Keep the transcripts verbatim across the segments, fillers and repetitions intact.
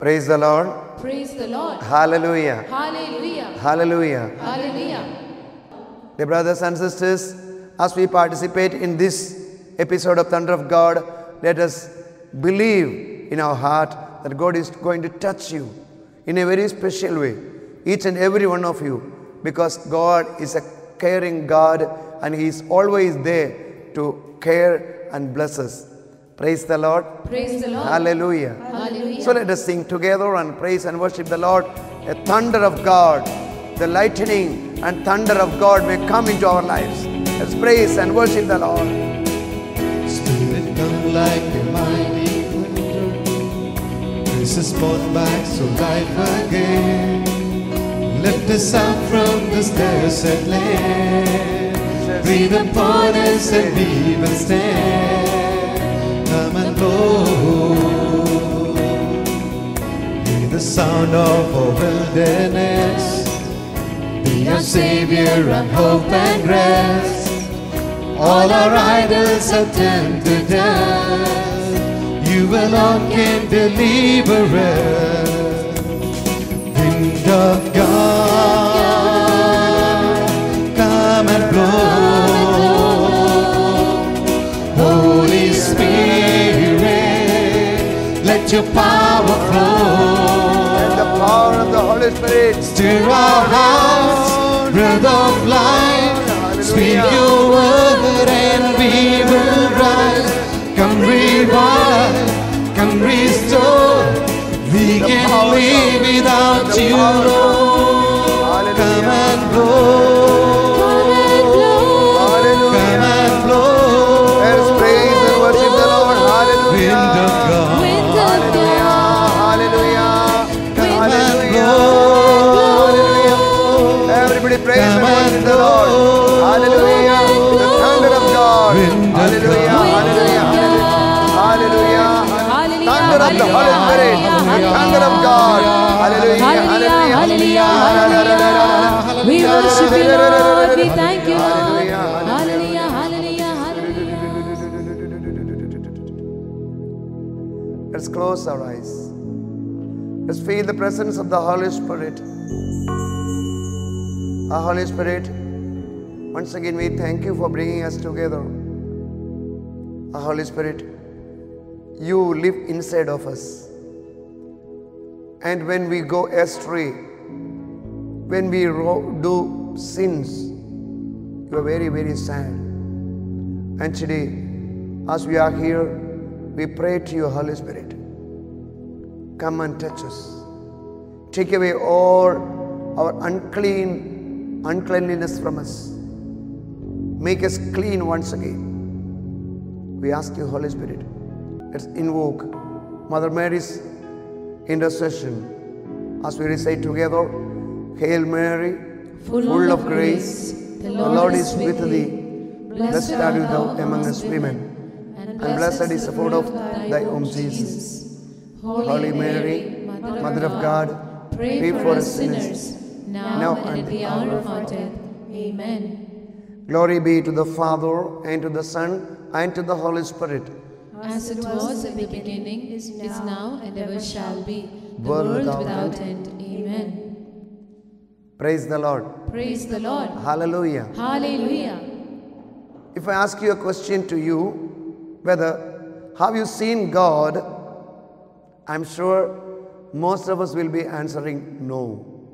Praise the Lord. Praise the Lord. Hallelujah. Hallelujah. Hallelujah. Hallelujah. Dear brothers and sisters, as we participate in this episode of Thunder of God, let us believe in our heart that God is going to touch you in a very special way, each and every one of you, because God is a caring God and He is always there to care and bless us. Praise the Lord. Praise the Lord. Hallelujah. Hallelujah. So let us sing together and praise and worship the Lord. A thunder of God, the lightning and thunder of God may come into our lives. Let's praise and worship the Lord. Spirit, come like a mighty thunder. This is brought back so life again. Lift us up from this desert land. Breathe upon us and we will stand. Come and blow. Hear the sound of our wilderness. Be our Savior and hope and rest. All our idols have turned to dust. You alone can deliver us. Wind of God, come and blow. Holy Spirit, let your power flow. Let the power of the Holy Spirit Stir our hearts, breath of life. Speak your word and we will rise. Come revive, come restore. We can live without you, Lord. Come and blow. Come and blow. Let us praise and worship the Lord. Hallelujah. Wind of God. Wind of Hallelujah. Come and Hallelujah. blow. Everybody praise and Come worship and the Lord. blow. Hallelujah. The thunder of God. Wind of Hallelujah. God. Hallelujah. Hallelujah. Hallelujah. Thunder of the Holy Spirit. The thunder of God. Hallelujah. Hallelujah. Hallelujah. Hallelujah. We worship you, Lord. We thank you, Lord. Hallelujah. Hallelujah. Hallelujah. Hallelujah. Let's close our eyes. Let's feel the presence of the Holy Spirit. Our Holy Spirit, once again we thank you for bringing us together. Our Holy Spirit, you live inside of us. And when we go astray, when we ro- do sins, you are very, very sad. And today, as we are here, we pray to you, Holy Spirit. Come and touch us. Take away all our unclean, uncleanliness from us. Make us clean once again. We ask you, Holy Spirit. Let's invoke Mother Mary's intercession as we recite together. Hail Mary, full, full of grace, the Lord, Lord is with thee. Blessed are you thou among us women, and blessed is the fruit of thy womb, Jesus. Holy Mary, Mother of God, pray for us sinners, now and at the hour of our death. Amen. Glory be to the Father, and to the Son, and to the Holy Spirit. As it was in the beginning, is now, and ever shall be, the World world without without end. Amen. Praise the Lord. Praise the Lord. Hallelujah. Hallelujah. If I ask you a question to you, whether have you seen God, I'm sure most of us will be answering no.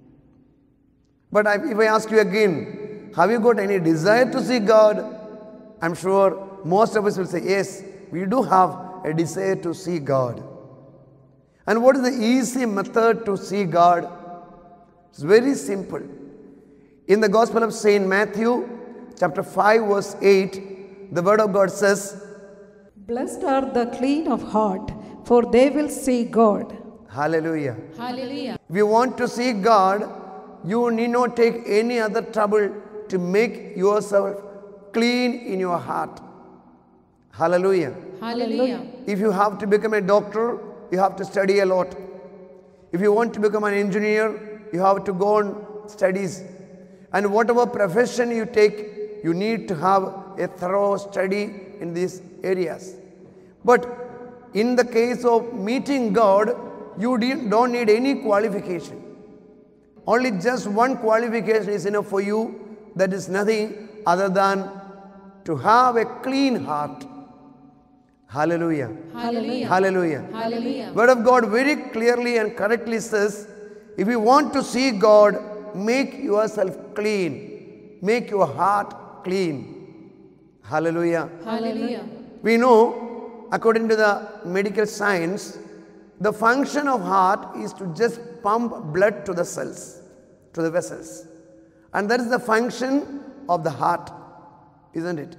But if I ask you again, have you got any desire to see God? I'm sure most of us will say, yes, we do have a desire to see God. And what is the easy method to see God? It's very simple. In the Gospel of Saint Matthew, chapter five, verse eight, the Word of God says, Blessed are the clean of heart, for they will see God. Hallelujah. Hallelujah. If you want to see God, you need not take any other trouble to make yourself clean in your heart. Hallelujah. Hallelujah. If you have to become a doctor, you have to study a lot. If you want to become an engineer, you have to go on studies. And whatever profession you take, you need to have a thorough study in these areas. But in the case of meeting God, you don't need any qualification. Only just one qualification is enough for you. That is nothing other than to have a clean heart. Hallelujah. Hallelujah. Hallelujah. Hallelujah. Word of God very clearly and correctly says, if you want to see God, make yourself clean. Make your heart clean. Hallelujah. Hallelujah. We know, according to the medical science, the function of heart is to just pump blood to the cells, to the vessels. And that is the function of the heart, isn't it?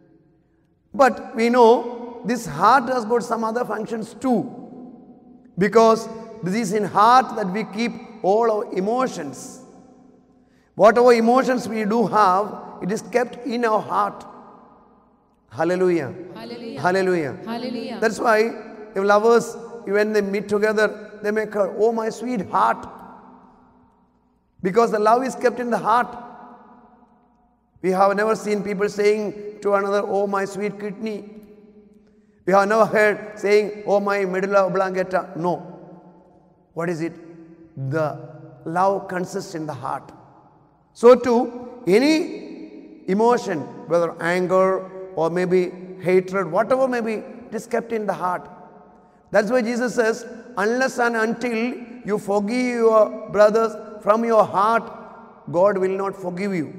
But we know this heart has got some other functions too, because this is in heart that we keep all our emotions. Whatever emotions we do have, it is kept in our heart. Hallelujah. Hallelujah. Hallelujah. Hallelujah. That's why if lovers, when they meet together, they may call, oh my sweet heart. Because the love is kept in the heart. We have never seen people saying to another, oh my sweet kidney. We have never heard saying, oh my medulla oblongata. No. What is it? The love consists in the heart. So too, any emotion, whether anger or maybe hatred, whatever may be, it is kept in the heart. That's why Jesus says, unless and until you forgive your brothers from your heart, God will not forgive you.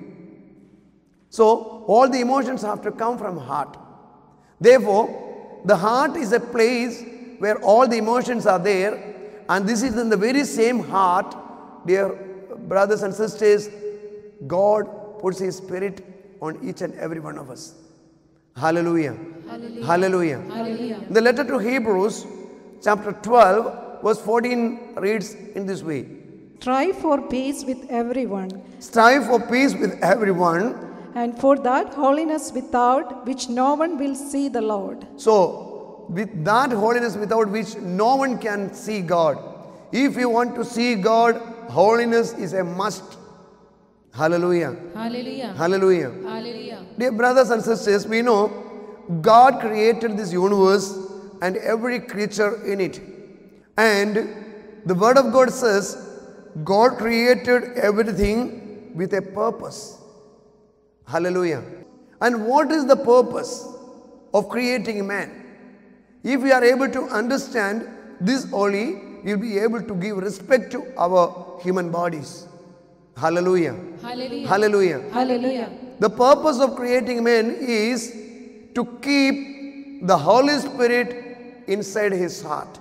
So, all the emotions have to come from heart. Therefore, the heart is a place where all the emotions are there, and this is in the very same heart, dear brothers and sisters, God puts His Spirit on each and every one of us. Hallelujah. Hallelujah. Hallelujah. Hallelujah. The letter to Hebrews, chapter twelve, verse fourteen reads in this way. Strive for peace with everyone, Strive for peace with everyone. and for that holiness without which no one will see the Lord. So, with that holiness without which no one can see God. If you want to see God, holiness is a must. Hallelujah. Hallelujah. Hallelujah. Hallelujah. Dear brothers and sisters, we know God created this universe and every creature in it. And the Word of God says, God created everything with a purpose. Hallelujah. And what is the purpose of creating man? If we are able to understand this only, we will be able to give respect to our human bodies. Hallelujah. Hallelujah. Hallelujah. Hallelujah. The purpose of creating man is to keep the Holy Spirit inside his heart.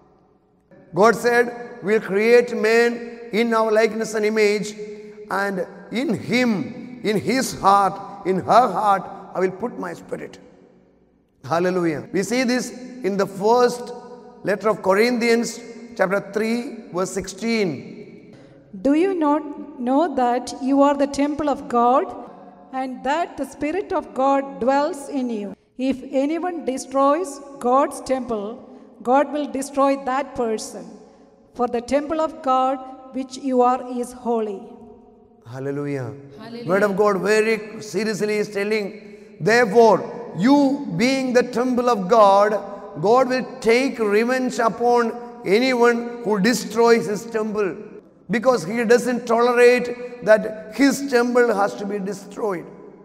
God said, we'll create man in our likeness and image, and in him, in his heart, in her heart, I will put my spirit. Hallelujah. We see this in the first letter of Corinthians, chapter three, verse sixteen. Do you not know that you are the temple of God, and that the Spirit of God dwells in you? If anyone destroys God's temple, God will destroy that person. For the temple of God which you are is holy. Hallelujah. Hallelujah. Word of God very seriously is telling, therefore, you being the temple of God, God will take revenge upon anyone who destroys his temple, because he doesn't tolerate that his temple has to be destroyed.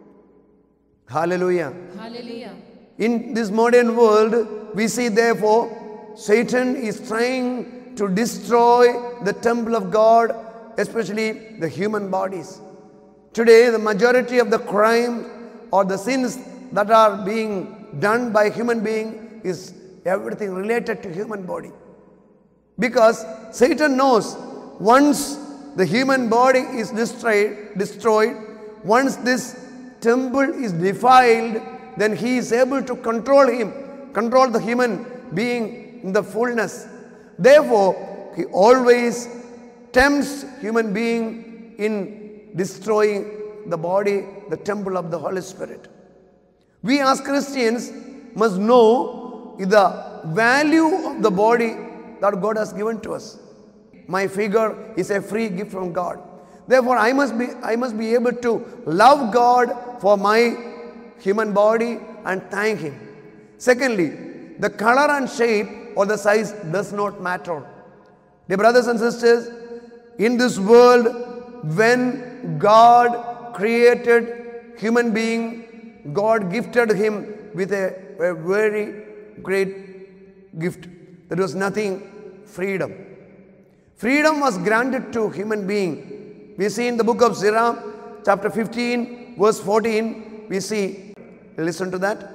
Hallelujah. Hallelujah. In this modern world, we see therefore Satan is trying to destroy the temple of God, especially the human bodies. Today, the majority of the crime or the sins that are being done by human being is everything related to human body. Because Satan knows once the human body is destroyed, destroyed, once this temple is defiled, then he is able to control him, control the human being in the fullness. Therefore, he always tempts human being in destroying the body, the temple of the Holy Spirit. We as Christians must know the value of the body that God has given to us. My figure is a free gift from God. Therefore, I must be, I must be able to love God for my human body and thank Him. Secondly, the color and shape or the size does not matter. Dear brothers and sisters, in this world, when God created human being, God gifted him with a, a very great gift. There was nothing, freedom. Freedom was granted to human being. We see in the book of Sirach, chapter fifteen, verse fourteen, we see, listen to that.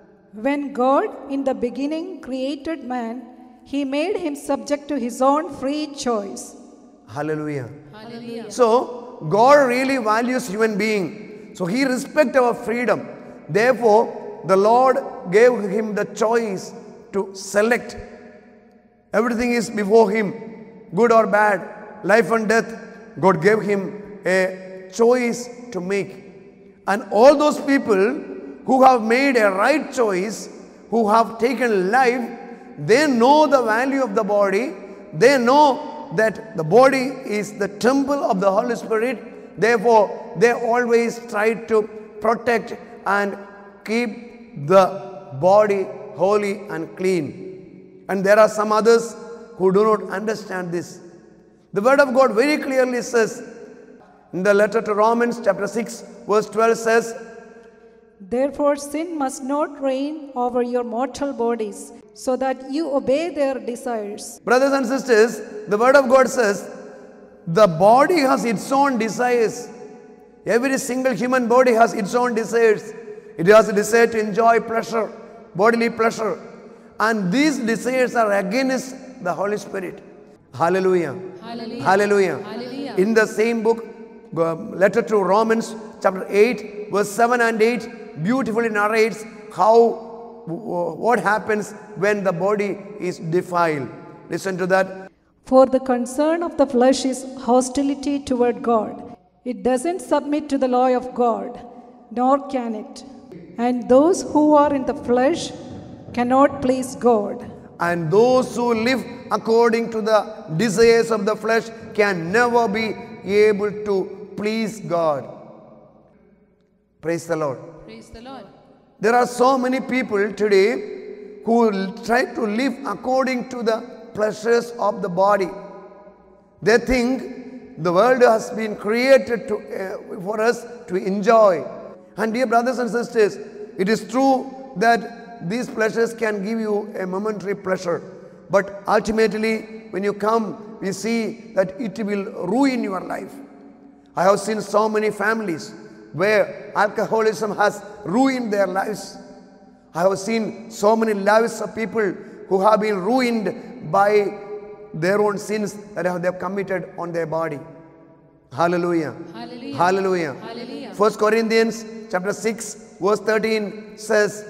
When God in the beginning created man, he made him subject to his own free choice. Hallelujah. Hallelujah. So, God really values human being. So, he respects our freedom. Therefore, the Lord gave him the choice to select. Everything is before him, good or bad, life and death. God gave him a choice to make. And all those people who have made a right choice, who have taken life, they know the value of the body. They know that the body is the temple of the Holy Spirit. Therefore, they always try to protect and keep the body holy and clean. And there are some others who do not understand this. The Word of God very clearly says, in the letter to Romans chapter six, verse twelve says, Therefore sin must not reign over your mortal bodies, so that you obey their desires. brothers and sisters, the Word of God says, the body has its own desires. Every single human body has its own desires. It has a desire to enjoy pleasure, bodily pleasure. And these desires are against the Holy Spirit. Hallelujah. Hallelujah. Hallelujah. Hallelujah. In the same book, uh, letter to Romans chapter eight, verse seven and eight, beautifully narrates how, what happens when the body is defiled. Listen to that. For the concern of the flesh is hostility toward God. It doesn't submit to the law of God, nor can it. And those who are in the flesh cannot please God. And those who live according to the desires of the flesh can never be able to please God. Praise the Lord. Praise the Lord. There are so many people today who try to live according to the pleasures of the body. They think the world has been created to, uh, for us to enjoy. And dear brothers and sisters, it is true that these pleasures can give you a momentary pleasure. But ultimately, when you come, we see that it will ruin your life. I have seen so many families where alcoholism has ruined their lives. I have seen so many lives of people who have been ruined by their own sins that they have committed on their body. Hallelujah. Hallelujah. Hallelujah. Hallelujah. First Corinthians chapter six, verse thirteen says,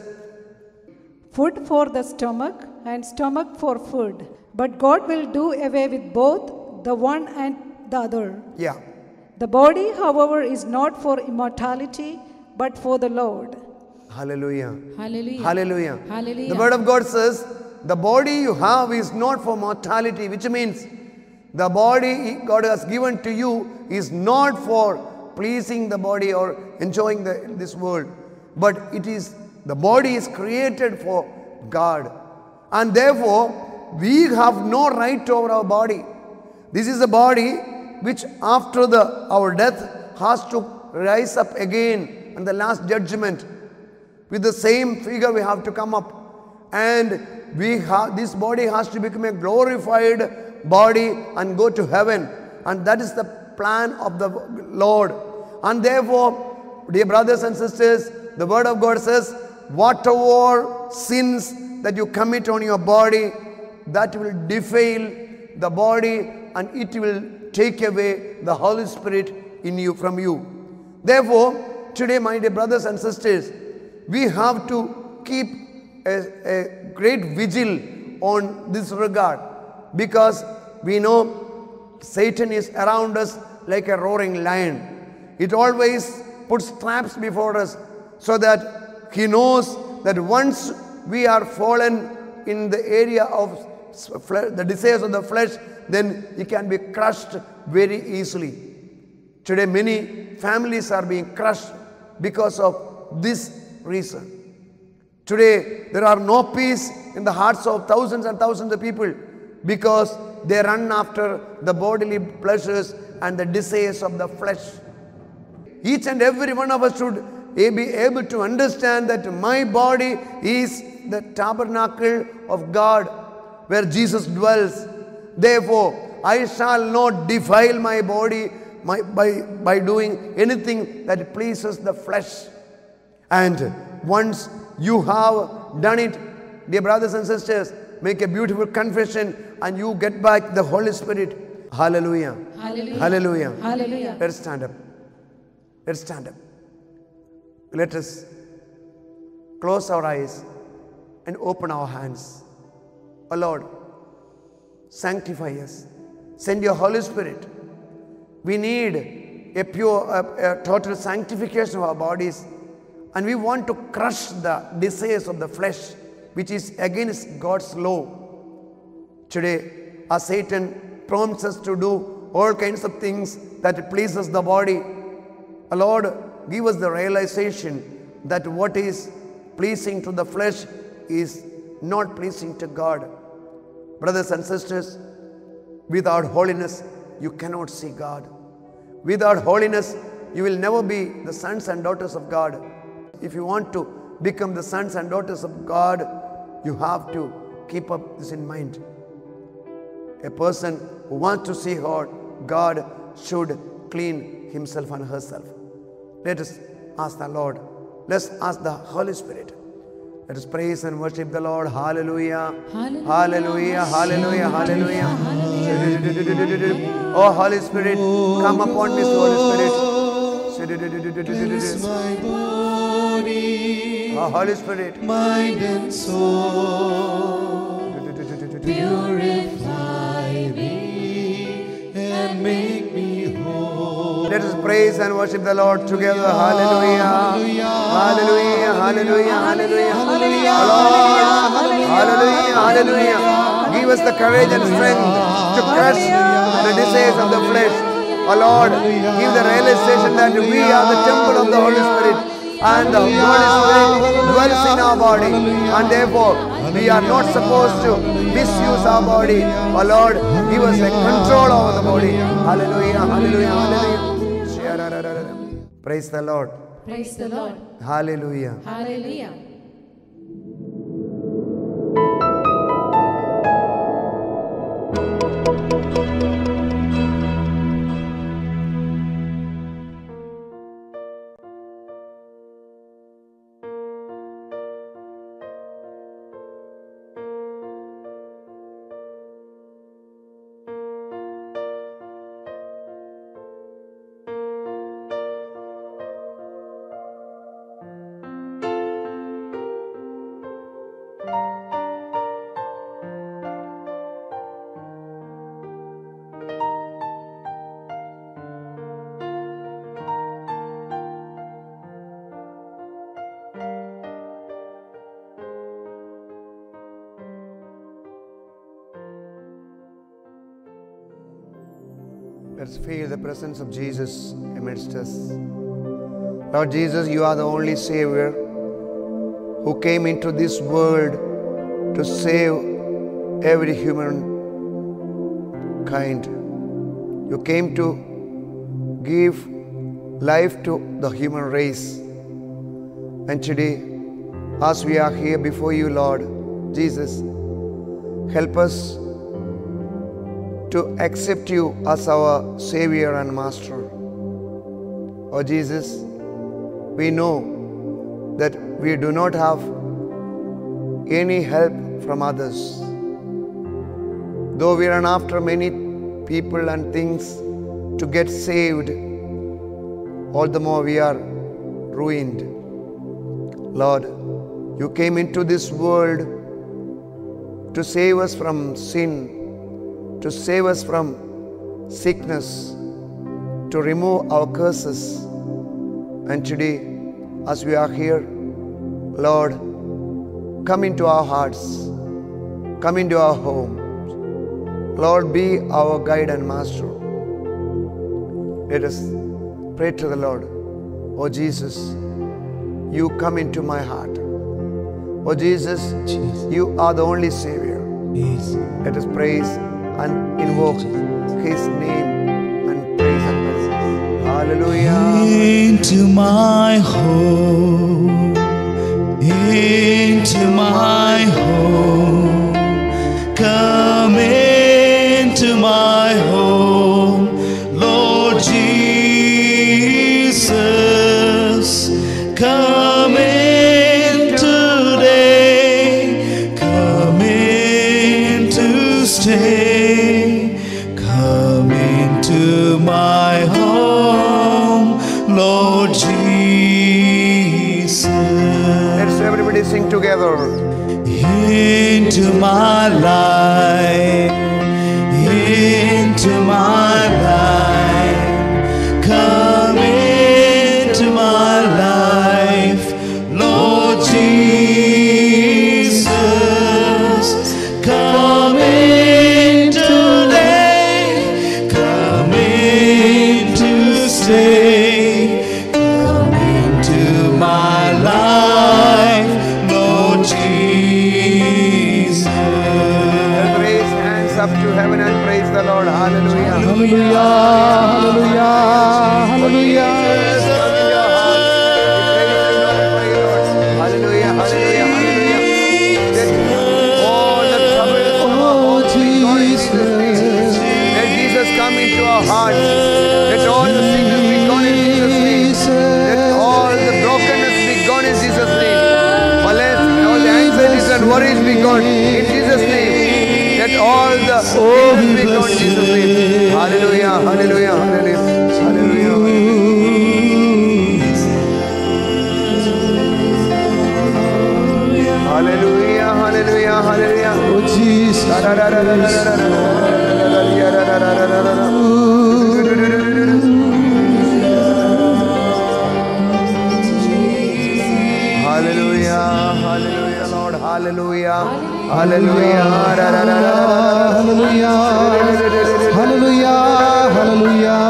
Food for the stomach and stomach for food. But God will do away with both the one and the other. yeah. The body, however, is not for immortality, but for the Lord. Hallelujah. Hallelujah. Hallelujah. Hallelujah. The Word of God says, the body you have is not for mortality, which means the body God has given to you is not for pleasing the body or enjoying the, this world, but it is, the body is created for God. And therefore, we have no right over our body. This is a body which after the our death has to rise up again in the last judgment. With the same figure we have to come up, and we have, this body has to become a glorified body and go to heaven, and that is the plan of the Lord. And therefore, dear brothers and sisters, the Word of God says, whatever sins that you commit on your body, that will defile the body and it will take away the Holy Spirit in you, from you. Therefore, today, my dear brothers and sisters, we have to keep a, a great vigil on this regard, because we know Satan is around us like a roaring lion. It always puts traps before us so that he knows that once we are fallen in the area of the desires of the flesh, then he can be crushed very easily. Today many families are being crushed because of this reason. Today there are no peace in the hearts of thousands and thousands of people because they run after the bodily pleasures and the desires of the flesh. Each and every one of us should be able to understand that my body is the tabernacle of God where Jesus dwells. Therefore, I shall not defile my body my, by, by doing anything that pleases the flesh. And once you have done it, dear brothers and sisters, make a beautiful confession and you get back the Holy Spirit. Hallelujah. Hallelujah. Hallelujah. Hallelujah. Let's stand up. Let's stand up. Let us close our eyes and open our hands. Oh Lord, sanctify us. Send your Holy Spirit. We need a pure, a, a total sanctification of our bodies. And we want to crush the desires of the flesh, which is against God's law. Today, as Satan prompts us to do all kinds of things that pleases the body, oh Lord, give us the realization that what is pleasing to the flesh is not pleasing to God. Brothers and sisters, without holiness, you cannot see God. Without holiness, you will never be the sons and daughters of God. If you want to become the sons and daughters of God, you have to keep up this in mind. A person who wants to see God should clean himself and herself. Let us ask the Lord. Let's ask the Holy Spirit. Let us praise and worship the Lord. Hallelujah. Hallelujah. Hallelujah. Hallelujah. Hallelujah. Oh, Holy Spirit, come upon me, Holy Spirit. Cleanse my body, Oh, Holy Spirit. mind and soul. Purify me and make me whole. Let us praise and worship the Lord together. Hallelujah. Hallelujah. Hallelujah. Hallelujah. Hallelujah. Hallelujah. Hallelujah. Give us the courage and strength to crush the desires of the flesh. Oh Lord, give the realization that we are the temple of the Holy Spirit. And the Holy Spirit dwells in our body. And therefore, we are not supposed to misuse our body. Oh Lord, give us a control over the body. Hallelujah. Hallelujah. Hallelujah. Praise the Lord. Praise the Lord. Hallelujah. Hallelujah. Let's feel the presence of Jesus amidst us. Lord Jesus, you are the only Savior who came into this world to save every human kind. You came to give life to the human race. And today, as we are here before you, Lord Jesus, help us to accept you as our Savior and Master. Oh Jesus, we know that we do not have any help from others. Though we run after many people and things to get saved, all the more we are ruined. Lord, you came into this world to save us from sin, to save us from sickness, to remove our curses. And today, as we are here, Lord, come into our hearts, come into our homes. Lord, be our guide and master. Let us pray to the Lord. Oh Jesus, you come into my heart. Oh Jesus, Jesus. you are the only Savior. Yes. Let us praise and invoke His name and praise and blessings. Hallelujah. Into my home, into my home, come into my home, Lord Jesus, come in today, come in to stay, come into my home, Lord Jesus. Let's everybody sing together. Into my life, into my life, come into my life, Lord Jesus, come in today, come in to stay, come into my life, Lord Jesus. Raise hands up to heaven and praise the Lord. Hallelujah. Hallelujah, hallelujah, Jesus, come in your heart. We praise you, Lord, for you, Lord. Hallelujah, hallelujah, hallelujah. Let all the troubles of our hearts be gone in Jesus' name. Let Jesus come into our hearts. Let all the sickness be gone in Jesus' name. Let all the brokenness be gone in Jesus' name. All the anxieties and worries be gone in Jesus' name. Let all the illness be gone in Jesus' name. Hallelujah, hallelujah, hallelujah, hallelujah. Hallelujah, hallelujah, hallelujah. Oh Jesus, Hallelujah, hallelujah, Lord, hallelujah, hallelujah, hallelujah, hallelujah, hallelujah,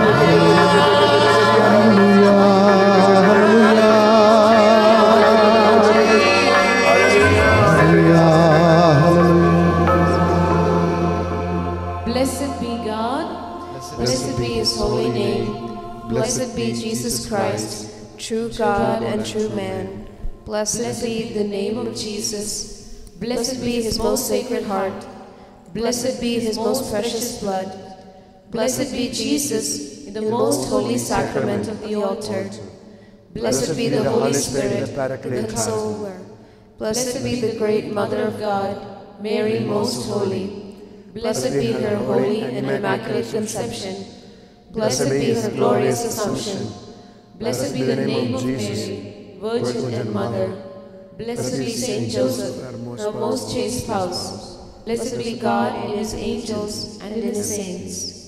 Blessed be God, blessed be His holy name, blessed be Jesus Christ, true God and true man. Blessed be the name of Jesus, blessed be His most sacred heart, blessed be His most precious blood, blessed be Jesus in the most holy sacrament of the altar, blessed be the Holy Spirit, the Consoler, blessed be the great Mother of God, Mary most holy. Blessed be her holy and immaculate conception. Blessed be her glorious assumption. Blessed be the name of Mary, Virgin and Mother. Blessed be Saint Joseph, her most chaste spouse. Blessed be God in His angels and in His saints.